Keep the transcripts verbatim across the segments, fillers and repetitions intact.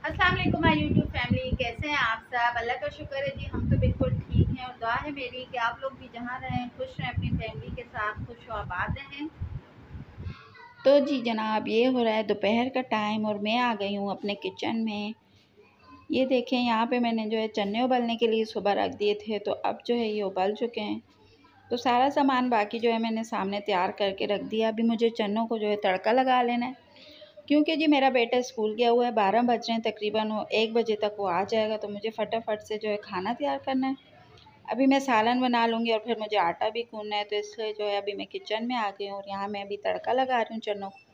अस्सलाम वालेकुम my YouTube family, कैसे हैं आप सब। अल्लाह का शुक्र है जी, हम तो बिल्कुल ठीक हैं और दुआ है मेरी कि आप लोग भी जहाँ रहें खुश रहें, अपनी फैमिली के साथ खुश और आबाद रहें। तो जी जनाब, ये हो रहा है दोपहर का टाइम और मैं आ गई हूँ अपने किचन में। ये देखें, यहाँ पे मैंने जो है चने उबलने के लिए सुबह रख दिए थे, तो अब जो है ये उबल चुके हैं। तो सारा सामान बाकी जो है मैंने सामने तैयार करके रख दिया। अभी मुझे चनों को जो है तड़का लगा लेना है, क्योंकि जी मेरा बेटा स्कूल गया हुआ है, बारह बज रहे हैं तकरीबन, वो एक बजे तक वो आ जाएगा, तो मुझे फटाफट से जो है खाना तैयार करना है। अभी मैं सालन बना लूँगी और फिर मुझे आटा भी गूँधना है, तो इसलिए जो है अभी मैं किचन में आ गई हूँ और यहाँ मैं अभी तड़का लगा रही हूँ चनों को।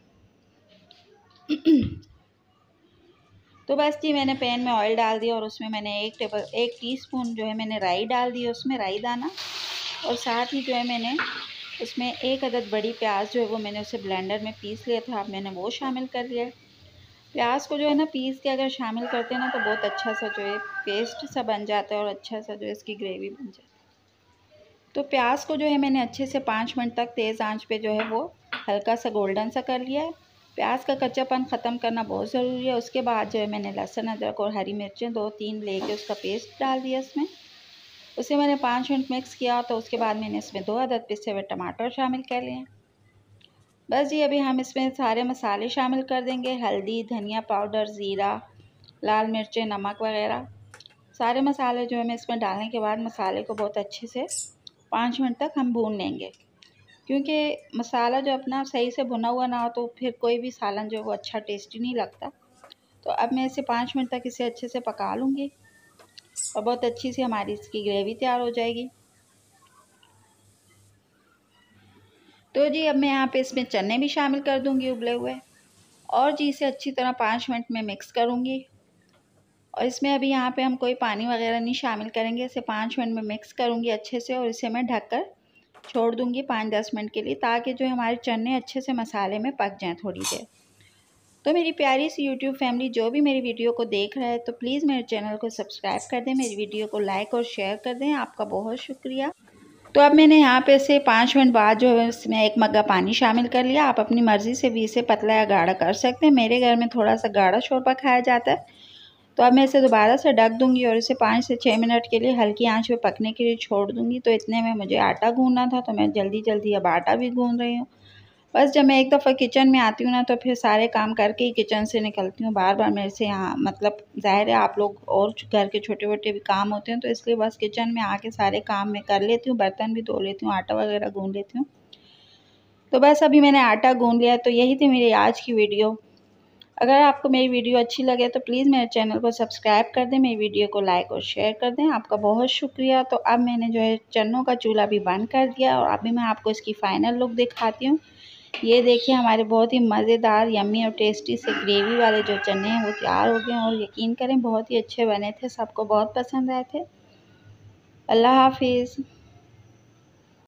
तो बस जी मैंने पैन में ऑयल डाल दिया और उसमें मैंने एक टेबल एक टीस्पून जो है मैंने राई डाल दी, उसमें राई दाना, और साथ ही जो है मैंने उसमें एक अदद बड़ी प्याज जो है वो मैंने उसे ब्लेंडर में पीस लिया था, अब मैंने वो शामिल कर लिया है। प्याज को जो है ना पीस के अगर शामिल करते हैं ना तो बहुत अच्छा सा जो है पेस्ट सा बन जाता है और अच्छा सा जो है इसकी ग्रेवी बन जाती है। तो प्याज को जो है मैंने अच्छे से पाँच मिनट तक तेज़ आंच पे जो है वो हल्का सा गोल्डन सा कर लिया है। प्याज का कच्चापन ख़त्म करना बहुत ज़रूरी है। उसके बाद जो है मैंने लहसुन अदरक और हरी मिर्चें दो तीन लेके उसका पेस्ट डाल दिया इसमें। उसे मैंने पाँच मिनट मिक्स किया, तो उसके बाद मैंने इसमें दो अदद पिसे हुए टमाटर शामिल कर लिए। बस जी अभी हम इसमें सारे मसाले शामिल कर देंगे, हल्दी, धनिया पाउडर, ज़ीरा, लाल मिर्चें, नमक वगैरह। सारे मसाले जो है मैं इसमें डालने के बाद मसाले को बहुत अच्छे से पाँच मिनट तक हम भून लेंगे, क्योंकि मसाला जो अपना सही से भुना हुआ ना हो तो फिर कोई भी सालन जो है वो अच्छा टेस्टी नहीं लगता। तो अब मैं इसे पाँच मिनट तक इसे अच्छे से पका लूँगी और बहुत अच्छी सी हमारी इसकी ग्रेवी तैयार हो जाएगी। तो जी अब मैं यहाँ पे इसमें चने भी शामिल कर दूँगी उबले हुए, और जी इसे अच्छी तरह पाँच मिनट में मिक्स करूँगी। और इसमें अभी यहाँ पे हम कोई पानी वगैरह नहीं शामिल करेंगे, इसे पाँच मिनट में मिक्स करूँगी अच्छे से और इसे मैं ढककर छोड़ दूँगी पाँच दस मिनट के लिए, ताकि जो हमारे चने अच्छे से मसाले में पक जाएँ थोड़ी देर। तो मेरी प्यारी सी यूट्यूब फैमिली जो भी मेरी वीडियो को देख रहा है, तो प्लीज़ मेरे चैनल को सब्सक्राइब कर दें, मेरी वीडियो को लाइक और शेयर कर दें, आपका बहुत शुक्रिया। तो अब मैंने यहाँ पे से पाँच मिनट बाद जो है इसमें एक मग्गा पानी शामिल कर लिया। आप अपनी मर्ज़ी से भी इसे पतला या गाढ़ा कर सकते हैं, मेरे घर में थोड़ा सा गाढ़ा शोरबा खाया जाता है। तो अब मैं इसे दोबारा से ढक दूँगी और इसे पाँच से छः मिनट के लिए हल्की आंच पे पकने के लिए छोड़ दूँगी। तो इतने में मुझे आटा गूँधना था, तो मैं जल्दी जल्दी अब आटा भी गूँध रही हूँ। बस जब मैं एक दफ़ा किचन में आती हूँ ना, तो फिर सारे काम करके ही किचन से निकलती हूँ। बार बार मेरे से यहाँ मतलब ज़ाहिर है आप लोग और घर के छोटे मोटे भी काम होते हैं, तो इसलिए बस किचन में आके सारे काम मैं कर लेती हूँ, बर्तन भी धो लेती हूँ, आटा वगैरह गूँध लेती हूँ। तो बस अभी मैंने आटा गूँध लिया। तो यही थी मेरी आज की वीडियो। अगर आपको मेरी वीडियो अच्छी लगे तो प्लीज़ मेरे चैनल को सब्सक्राइब कर दें, मेरी वीडियो को लाइक और शेयर कर दें, आपका बहुत शुक्रिया। तो अब मैंने जो है चनों का चूल्हा भी बंद कर दिया और अभी मैं आपको इसकी फ़ाइनल लुक दिखाती हूँ। ये देखिए हमारे बहुत ही मज़ेदार, यम्मी और टेस्टी से ग्रेवी वाले जो चने हैं वो तैयार हो गए हैं, और यकीन करें बहुत ही अच्छे बने थे, सबको बहुत पसंद आए थे। अल्लाह हाफ़िज़।